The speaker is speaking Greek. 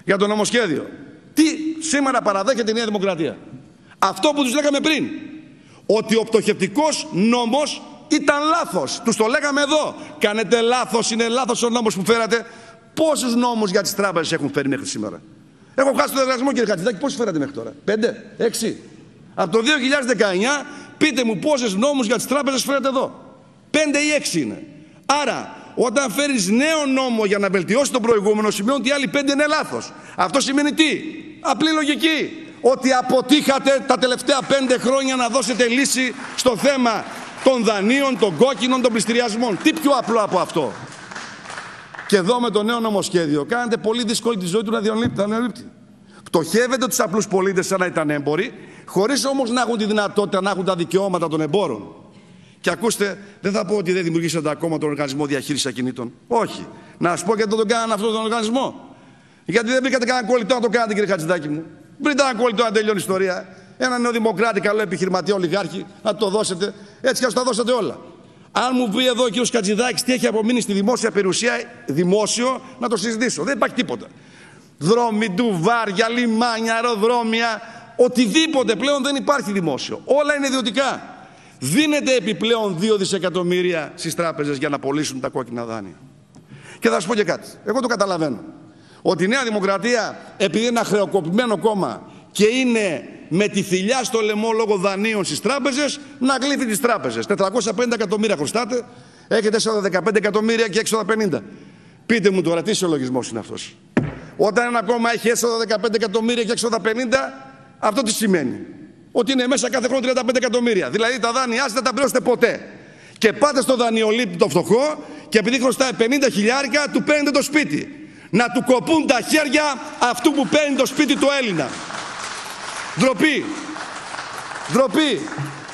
για το νομοσχέδιο. Τι σήμερα παραδέχεται η Νέα Δημοκρατία? Αυτό που τους λέγαμε πριν. Ότι ο πτωχευτικός νόμος ήταν λάθος. Τους το λέγαμε εδώ. Κάνετε λάθος, είναι λάθος ο νόμος που φέρατε. Πόσους νόμους για τις τράπεζες έχουν φέρει μέχρι σήμερα? Έχω χάσει το εργασμό, κύριε Χατζηδάκη. Πόσους φέρατε μέχρι τώρα? 5, 6. Από το 2019 πείτε μου πόσους νόμους για τις τράπεζες φέρατε εδώ? 5 ή 6 είναι. Άρα όταν φέρεις νέο νόμο για να βελτιώσει τον προηγούμενο, σημαίνει ότι οι άλλοι 5 είναι λάθος. Αυτό σημαίνει τι? Απλή λογική. Ότι αποτύχατε τα τελευταία 5 χρόνια να δώσετε λύση στο θέμα των δανείων, των κόκκινων, των πληστηριασμών. Τι πιο απλό από αυτό? Και εδώ με το νέο νομοσχέδιο κάνετε πολύ δύσκολη τη ζωή του δανειολήπτη. Πτωχεύετε τους απλούς πολίτες σαν να ήταν έμποροι, χωρίς όμως να έχουν τη δυνατότητα να έχουν τα δικαιώματα των εμπόρων. Και ακούστε, δεν θα πω ότι δεν δημιουργήσατε ακόμα τον οργανισμό διαχείρισης ακινήτων. Όχι. Να σας πω γιατί δεν τον κάνανε αυτόν τον οργανισμό. Γιατί δεν βρήκατε κανένα κολλητό να το κάνετε, κύριε Χατζηδάκη μου. Βρείτε έναν κολλητό να τελειώνει η ιστορία. Έναν νεοδημοκράτη, καλό επιχειρηματία, ολιγάρχη, να το δώσετε. Έτσι κι ας τα δώσατε όλα. Αν μου πει εδώ ο κύριος Χατζηδάκης τι έχει απομείνει στη δημόσια περιουσία, δημόσιο, να το συζητήσω. Δεν υπάρχει τίποτα. Δρόμοι, ντουβάρια, λιμάνια, αεροδρόμια, οτιδήποτε πλέον δεν υπάρχει δημόσιο. Όλα είναι ιδιωτικά. Δίνεται επιπλέον 2 δισεκατομμύρια στις τράπεζες για να πωλήσουν τα κόκκινα δάνεια. Και θα σας πω και κάτι. Εγώ το καταλαβαίνω. Ότι η Νέα Δημοκρατία, επειδή είναι ένα χρεοκοπημένο κόμμα και είναι με τη θηλιά στο λαιμό λόγω δανείων στις τράπεζες, να γλύφει τις τράπεζες. 450 εκατομμύρια χρωστάτε, έχετε έσοδα 15 εκατομμύρια και έξοδα 50. Πείτε μου τώρα, τι συλλογισμός είναι αυτός? Όταν ένα κόμμα έχει έσοδα 15 εκατομμύρια και έξοδα 50, αυτό τι σημαίνει? Ότι είναι μέσα κάθε χρόνο 35 εκατομμύρια. Δηλαδή τα δάνειά σας δεν τα πληρώσετε ποτέ. Και πάτε στο δανειολήπτη το φτωχό και επειδή χρωστάει 50 χιλιάρικα, του παίρνετε το σπίτι. Να του κοπούν τα χέρια αυτού που παίρνει το σπίτι του Έλληνα. Ντροπή. Ντροπή.